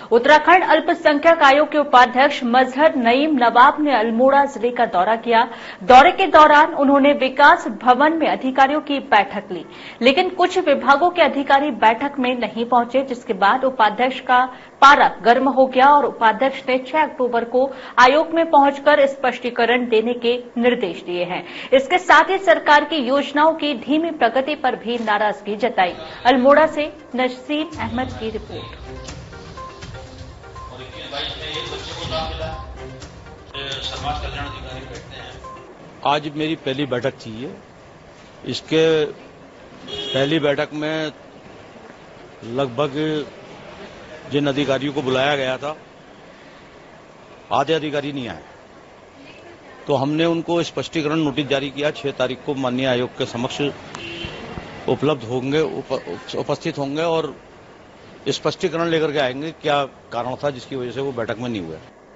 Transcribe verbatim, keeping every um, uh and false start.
उत्तराखंड अल्पसंख्यक आयोग के उपाध्यक्ष मजहर नईम नवाब ने अल्मोड़ा जिले का दौरा किया। दौरे के दौरान उन्होंने विकास भवन में अधिकारियों की बैठक ली, लेकिन कुछ विभागों के अधिकारी बैठक में नहीं पहुंचे, जिसके बाद उपाध्यक्ष का पारा गर्म हो गया और उपाध्यक्ष ने छह अक्टूबर को आयोग में पहुंचकर स्पष्टीकरण देने के निर्देश दिए हैं। इसके साथ ही सरकार की योजनाओं की धीमी प्रगति पर भी नाराजगी जताई। अल्मोड़ा से नसीम अहमद की रिपोर्ट। समाज कल्याण अधिकारी बैठते हैं। आज मेरी पहली बैठक थी ये। इसके पहली बैठक में लगभग जिन अधिकारियों को बुलाया गया था आधे अधिकारी नहीं आए, तो हमने उनको स्पष्टीकरण नोटिस जारी किया। छह तारीख को माननीय आयोग के समक्ष उपलब्ध होंगे, उप, उपस्थित होंगे और स्पष्टीकरण लेकर के आएंगे क्या कारण था जिसकी वजह से वो बैठक में नहीं हुआ।